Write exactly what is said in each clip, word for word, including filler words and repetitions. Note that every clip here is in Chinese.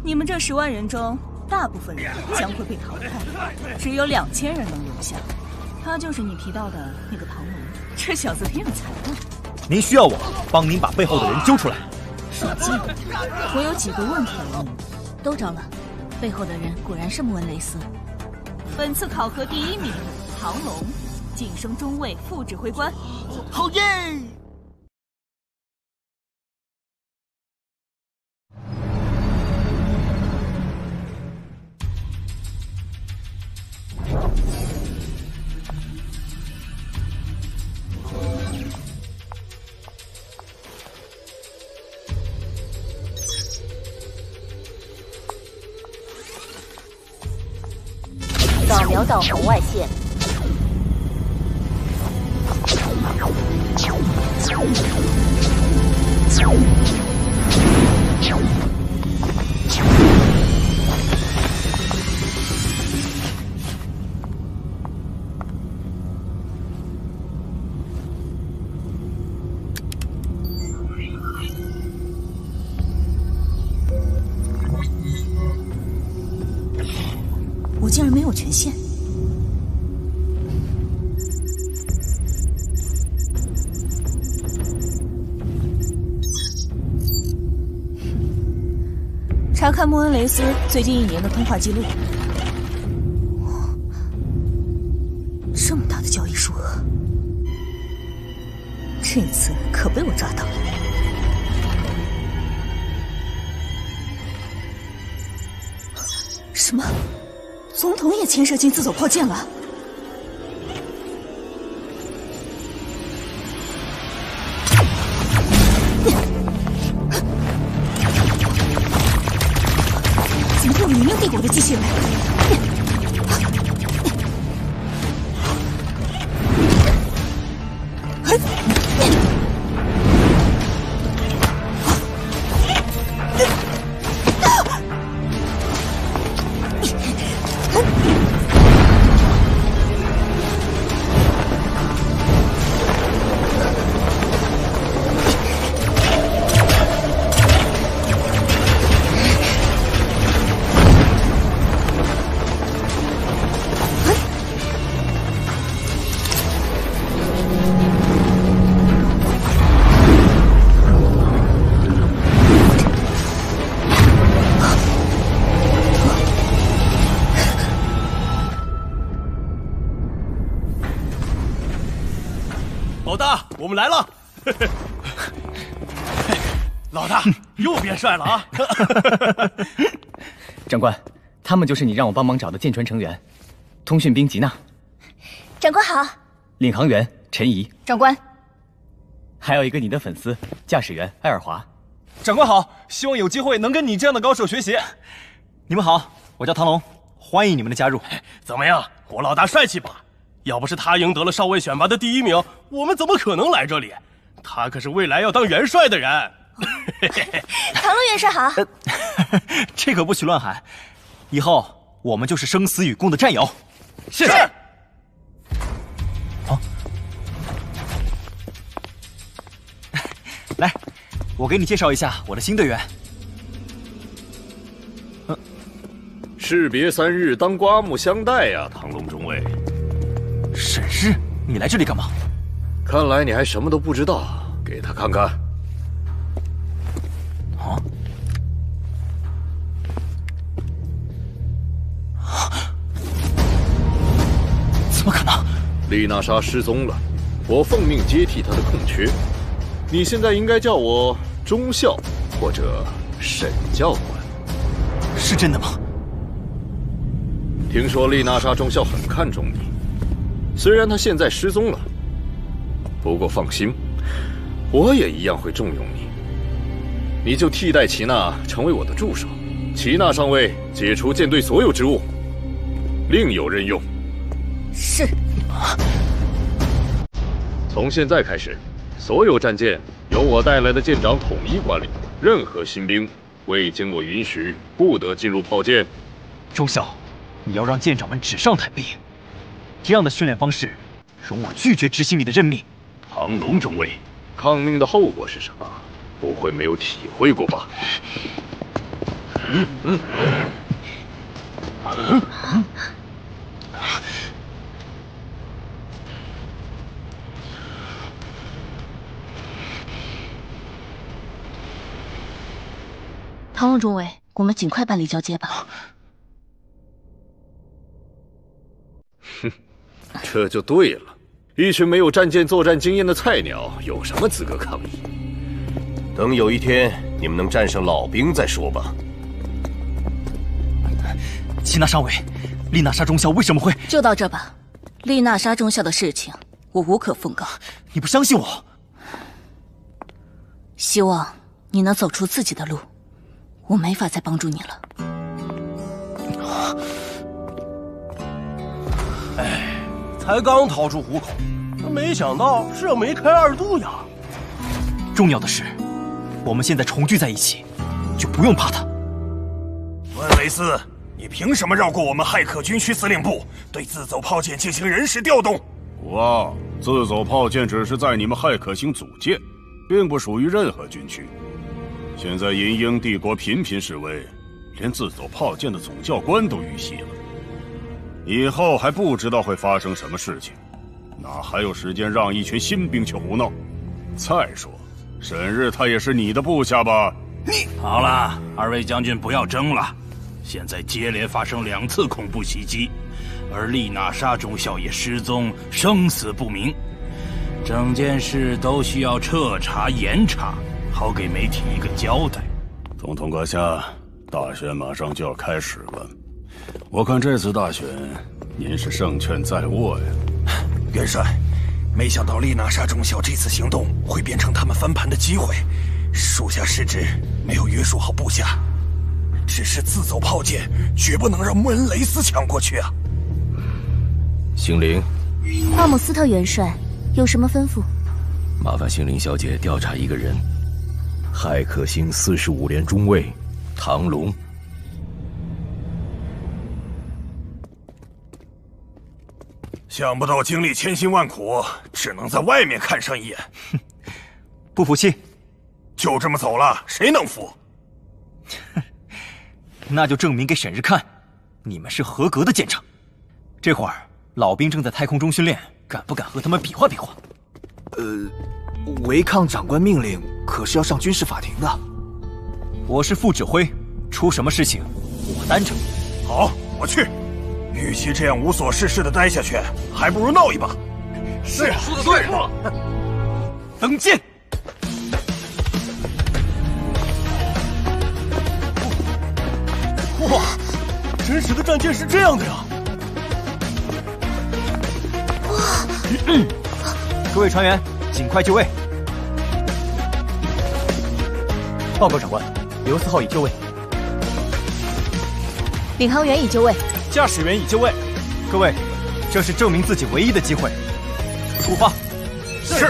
你们这十万人中，大部分人将会被淘汰，只有两千人能留下。他就是你提到的那个唐龙，这小子挺有才的。 您需要我帮您把背后的人揪出来？ 属鸡的，我有几个问题要问你。都招了，背后的人果然是穆恩雷斯。本次考核第一名，唐龙，晋升中尉副指挥官。 好耶！ 扫描到红外线。 我竟然没有权限。查看穆恩雷斯最近一年的通话记录，这么大的交易数额，这次可被我抓到了。什么？总统也牵涉进自走炮舰了？怎么会有黎明帝国的机器人？ 老大，我们来了！老大又变帅了啊！ 长官，他们就是你让我帮忙找的舰船成员，通讯兵吉娜。 长官好。 领航员陈怡。 长官。 还有一个你的粉丝，驾驶员艾尔华。 长官好，希望有机会能跟你这样的高手学习。你们好，我叫唐龙，欢迎你们的加入。 怎么样，我老大帅气吧？要不是他赢得了少尉选拔的第一名，我们怎么可能来这里？他可是未来要当元帅的人。 唐龙元帅好。 呃、这可不许乱喊，以后我们就是生死与共的战友。 是。 是好，来，我给你介绍一下我的新队员。 嗯，士别三日，当刮目相待呀，唐龙中尉。 沈氏，你来这里干嘛？ 看来你还什么都不知道，给他看看。 啊？怎么可能？ 丽娜莎失踪了，我奉命接替她的空缺。你现在应该叫我中校或者沈教官。 是真的吗？ 听说丽娜莎中校很看重你。虽然他现在失踪了，不过放心，我也一样会重用你。你就替代齐娜成为我的助手，齐娜上尉解除舰队所有职务，另有任用。 是。 从现在开始，所有战舰由我带来的舰长统一管理，任何新兵未经我允许，不得进入炮舰。 中校，你要让舰长们纸上谈兵。这样的训练方式，容我拒绝执行你的任命。 唐龙中尉，抗命的后果是什么？不会没有体会过吧？ 嗯嗯嗯。 唐龙中尉，我们尽快办理交接吧。 哼，这就对了。一群没有战舰作战经验的菜鸟，有什么资格抗议？ 等有一天你们能战胜老兵再说吧。 齐娜上尉，丽娜莎中校为什么会…… 就到这吧。丽娜莎中校的事情，我无可奉告。 你不相信我？ 希望你能走出自己的路。我没法再帮助你了。 哎，才刚逃出虎口，没想到这梅开二度呀！ 重要的是，我们现在重聚在一起，就不用怕他。 温雷斯，你凭什么绕过我们骇客军区司令部，对自走炮舰进行人事调动？ 哇，自走炮舰只是在你们骇客星组建，并不属于任何军区。现在银鹰帝国频频示威，连自走炮舰的总教官都遇袭了。以后还不知道会发生什么事情，哪还有时间让一群新兵去胡闹？再说，沈日他也是你的部下吧？ 你好了，二位将军不要争了。现在接连发生两次恐怖袭击，而丽娜莎中校也失踪，生死不明，整件事都需要彻查严查。好给媒体一个交代。 总统阁下，大选马上就要开始了，我看这次大选您是胜券在握呀。 元帅，没想到丽娜莎中校这次行动会变成他们翻盘的机会。属下失职，没有约束好部下。只是自走炮舰，绝不能让穆恩雷斯抢过去啊！ 星灵， 帕姆斯特元帅有什么吩咐？ 麻烦星灵小姐调查一个人。骇客星四十五连中尉唐龙。 想不到经历千辛万苦，只能在外面看上一眼。 不服气？ 就这么走了，谁能服？ 那就证明给沈日看，你们是合格的舰长。这会儿老兵正在太空中训练，敢不敢和他们比划比划？ 呃。违抗长官命令，可是要上军事法庭的。 我是副指挥，出什么事情我担着。 好，我去。与其这样无所事事的待下去，还不如闹一把。 是，说的对。登舰。 哇，真实的战舰是这样的呀！ 哇！ 嗯、各位船员。尽快就位！ 报告长官，刘四号已就位， 领航员已就位， 驾驶员已就位。各位，这是证明自己唯一的机会。出发！ 是。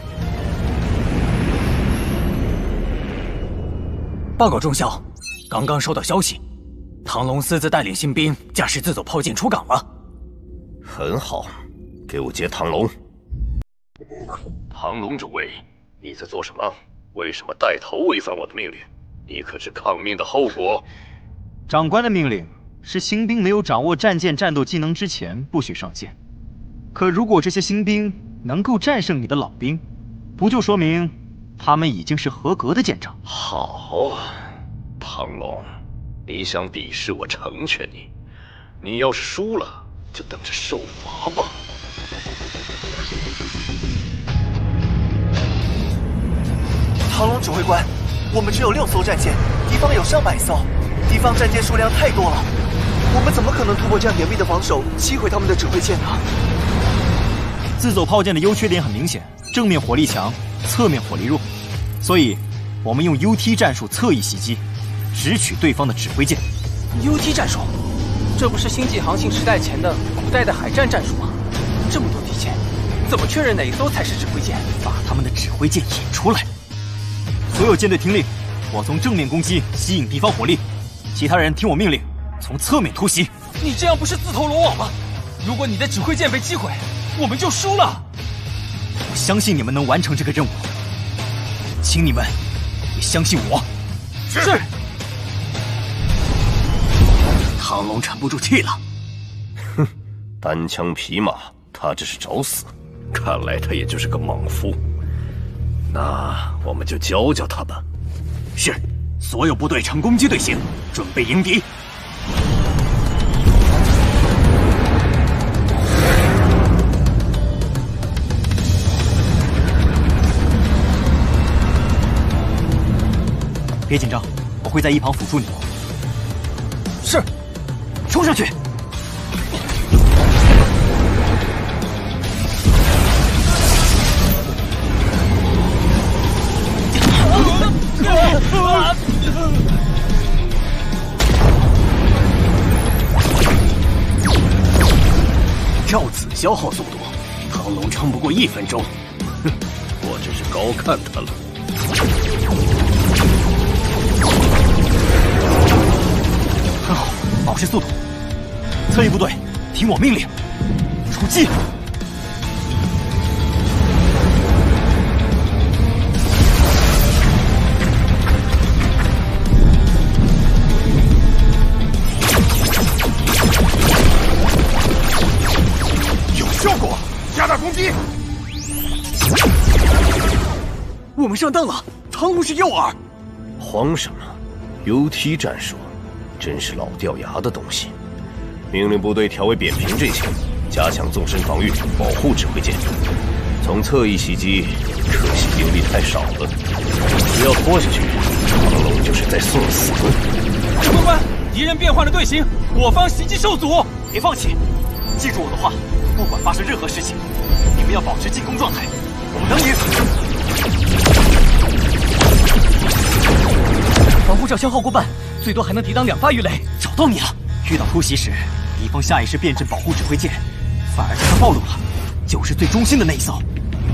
报告中校，刚刚收到消息，唐龙私自带领新兵驾驶自走炮舰出港了。 很好，给我接唐龙。唐龙中尉，你在做什么？为什么带头违反我的命令？你可知抗命的后果？ 长官的命令是新兵没有掌握战舰战斗技能之前不许上舰。可如果这些新兵能够战胜你的老兵，不就说明他们已经是合格的舰长？ 好啊，唐龙，你想鄙视我成全你？你要是输了，就等着受罚吧。 唐龙指挥官，我们只有六艘战舰，敌方有上百艘，敌方战舰数量太多了，我们怎么可能突破这样严密的防守，击毁他们的指挥舰呢？ 自走炮舰的优缺点很明显，正面火力强，侧面火力弱，所以我们用 U T 战术侧翼袭击，直取对方的指挥舰。 U T 战术，这不是星际航行时代前的古代的海战战术吗？这么多敌舰，怎么确认哪一艘才是指挥舰？ 把他们的指挥舰引出来。所有舰队听令，我从正面攻击，吸引敌方火力；其他人听我命令，从侧面突袭。 你这样不是自投罗网吗？如果你的指挥舰被击毁，我们就输了。 我相信你们能完成这个任务，请你们也相信我。 是。 唐龙沉不住气了。 哼，单枪匹马，他这是找死。看来他也就是个莽夫。那我们就教教他吧。 是，所有部队呈攻击队形，准备迎敌。 别紧张，我会在一旁辅助你。 是，冲上去！照此消耗速度，唐龙撑不过一分钟。 哼，我真是高看他了。 很好，保持速度。侧翼部队，听我命令，出击！ 效果，加大攻击！ 我们上当了，唐龙是诱饵。 慌什么 ？U T 战术，真是老掉牙的东西。命令部队调为扁平阵型，加强纵深防御，保护指挥舰。从侧翼袭击，可惜兵力太少了。只要拖下去，唐龙就是在送死。 指挥官，敌人变换了队形，我方袭击受阻，别放弃，记住我的话。不管发生任何事情，你们要保持进攻状态，我们能赢。防护罩消耗过半，最多还能抵挡两发鱼雷。找到你了！遇到突袭时，敌方下意识变阵保护指挥舰，反而让它暴露了，就是最中心的那一艘。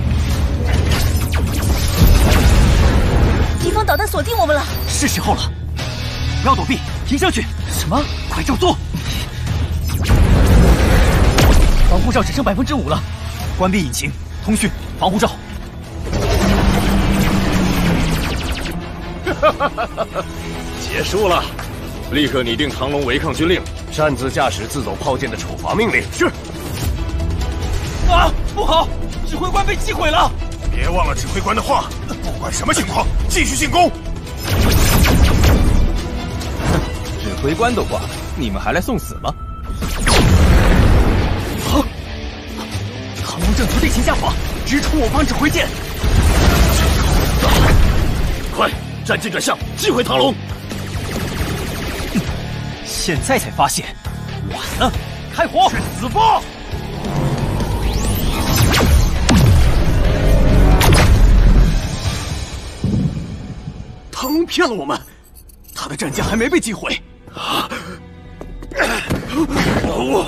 敌方导弹锁定我们了， 是时候了！不要躲避，迎上去！什么？快照做！防护罩只剩百分之五了，关闭引擎、通讯、防护罩。 结束了，立刻拟定唐龙违抗军令、擅自驾驶自走炮舰的处罚命令。 是。 啊，不好，指挥官被击毁了！ 别忘了指挥官的话，不管什么情况，继续进攻。 指挥官都挂了，你们还来送死吗？唐龙正从地形下方直冲我方指挥舰， 快战机转向，击毁唐龙！ 现在才发现，晚了！开火！ 去死吧！ 唐龙骗了我们，他的战舰还没被击毁。啊！ 我。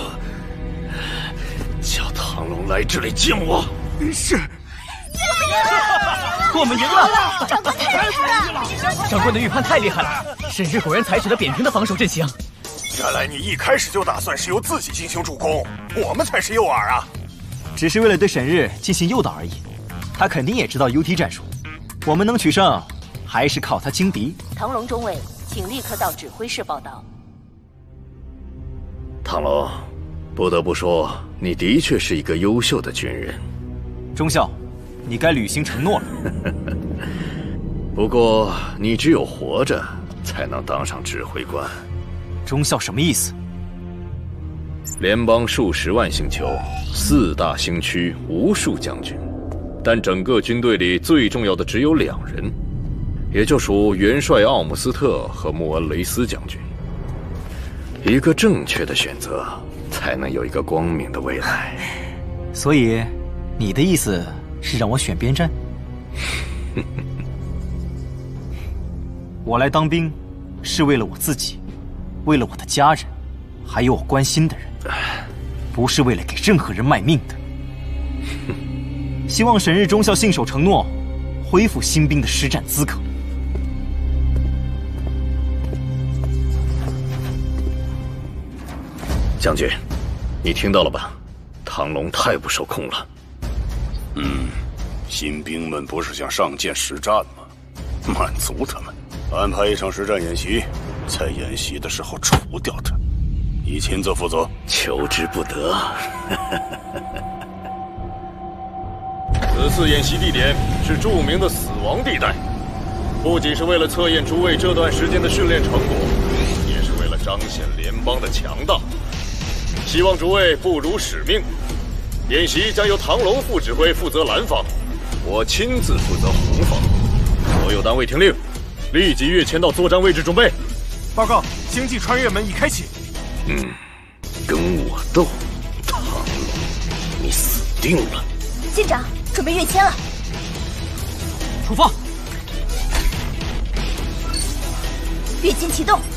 叫唐龙来这里见我。 是。我们赢了！ 长官太厉害了！ 长官的预判太厉害了，沈日果然采取了扁平的防守阵型。 原来你一开始就打算是由自己进行主攻，我们才是诱饵啊！ 只是为了对沈日进行诱导而已。他肯定也知道 U T 战术，我们能取胜，还是靠他轻敌。 唐龙中尉，请立刻到指挥室报道。 唐龙，不得不说，你的确是一个优秀的军人。 中校，你该履行承诺了。 不过，你只有活着才能当上指挥官。 中校什么意思？ 联邦数十万星球，四大星区，无数将军，但整个军队里最重要的只有两人，也就属元帅奥姆斯特和穆恩雷斯将军。一个正确的选择，才能有一个光明的未来。 所以，你的意思是让我选边站？我来当兵，是为了我自己，为了我的家人，还有我关心的人，不是为了给任何人卖命的。希望沈日中校信守承诺，恢复新兵的实战资格。 将军，你听到了吧？唐龙太不受控了。 嗯，新兵们不是想上舰实战吗？满足他们，安排一场实战演习，在演习的时候除掉他。 你亲自负责。 求之不得。此次演习地点是著名的死亡地带，不仅是为了测验诸位这段时间的训练成果，也是为了彰显联邦的强大。希望诸位不辱使命。演习将由唐龙副指挥负责蓝方，我亲自负责红方。所有单位听令，立即跃迁到作战位置准备。 报告，星际穿越门已开启。 嗯，跟我斗，唐龙，你死定了！ 舰长，准备跃迁了。 出发！ 跃迁启动。